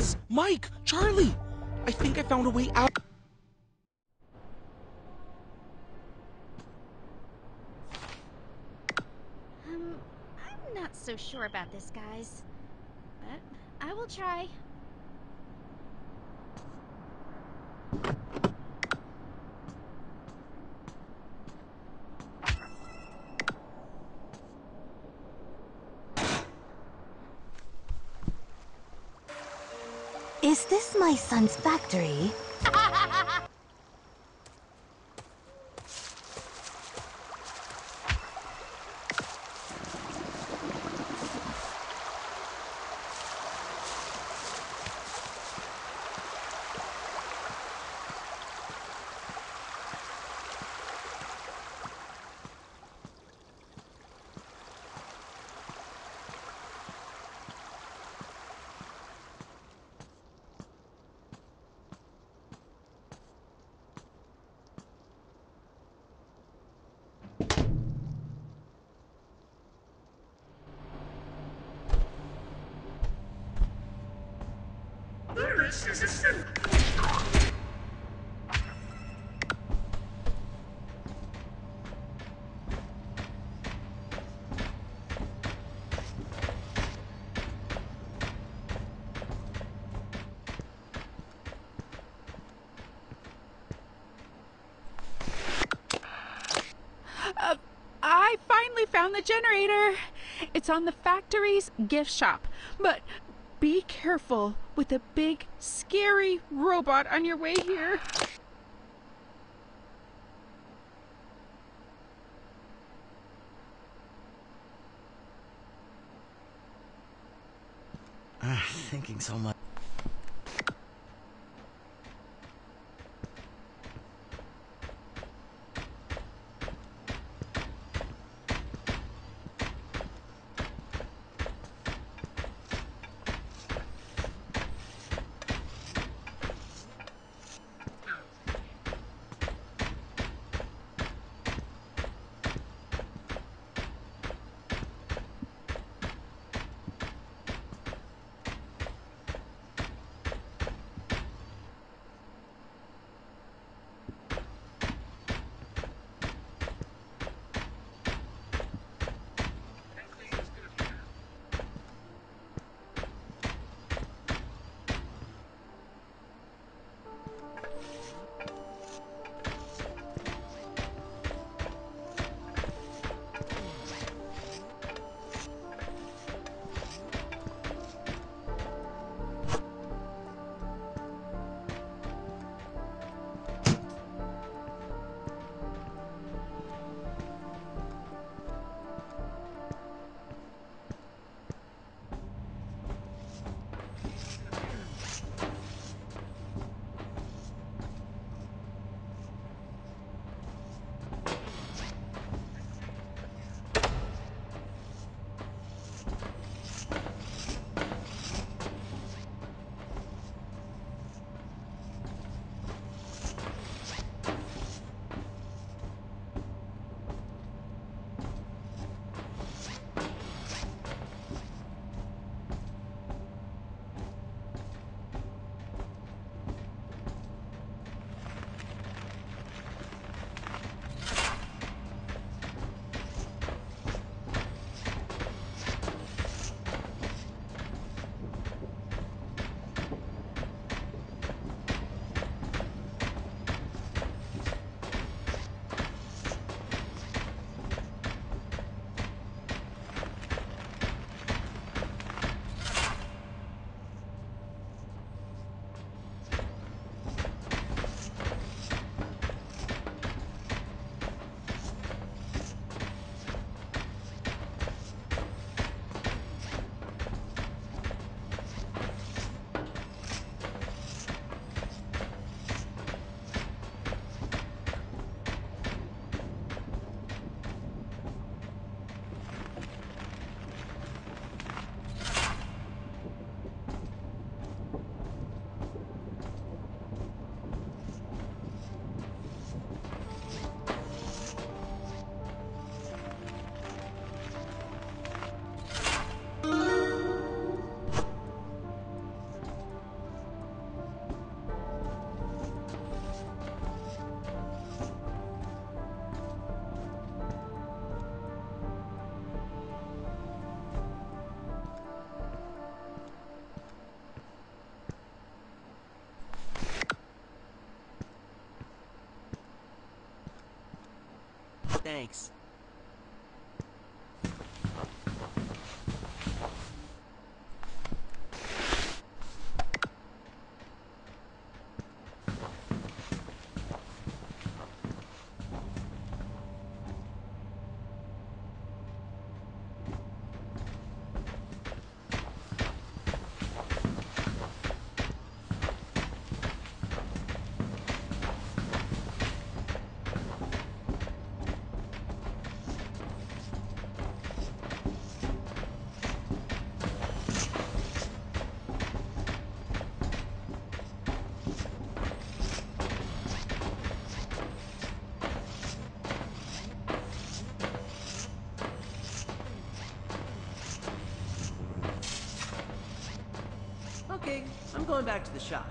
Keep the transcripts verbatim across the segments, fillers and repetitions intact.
Guys, Mike, Charlie, I think I found a way out. Um, I'm not so sure about this, guys. But I will try. Is this my son's factory? Uh, I finally found the generator. It's on the factory's gift shop. But be careful with a big, scary robot on your way here. Uh, thinking so much. Thanks. Okay, I'm going back to the shop.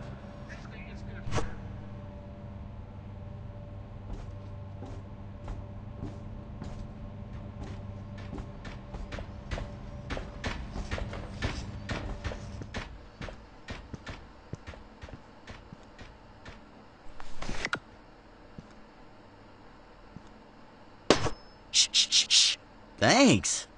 Shh, shh, shh, shh. Thanks.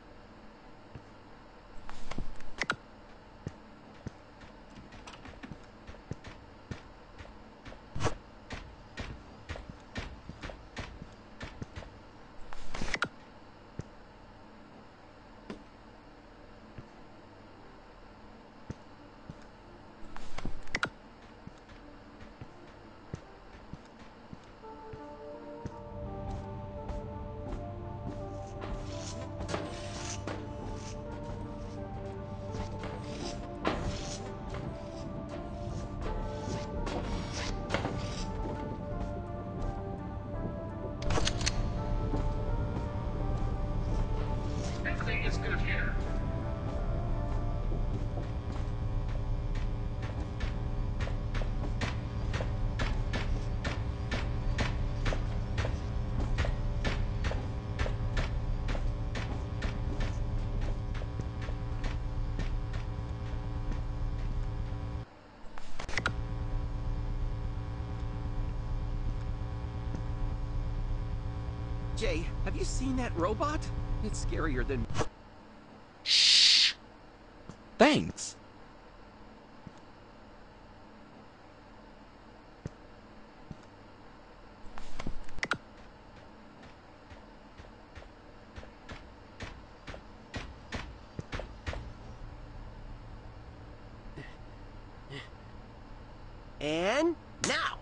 Everything is good here. Jay, have you seen that robot? It's scarier than... Shh! Thanks! And now!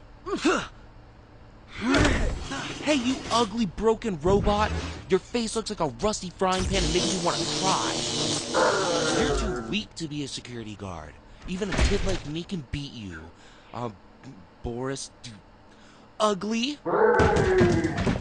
Hey, you ugly, broken robot! Your face looks like a rusty frying pan and makes you want to cry. You're too weak to be a security guard. Even a kid like me can beat you. Um, Boris, ugly?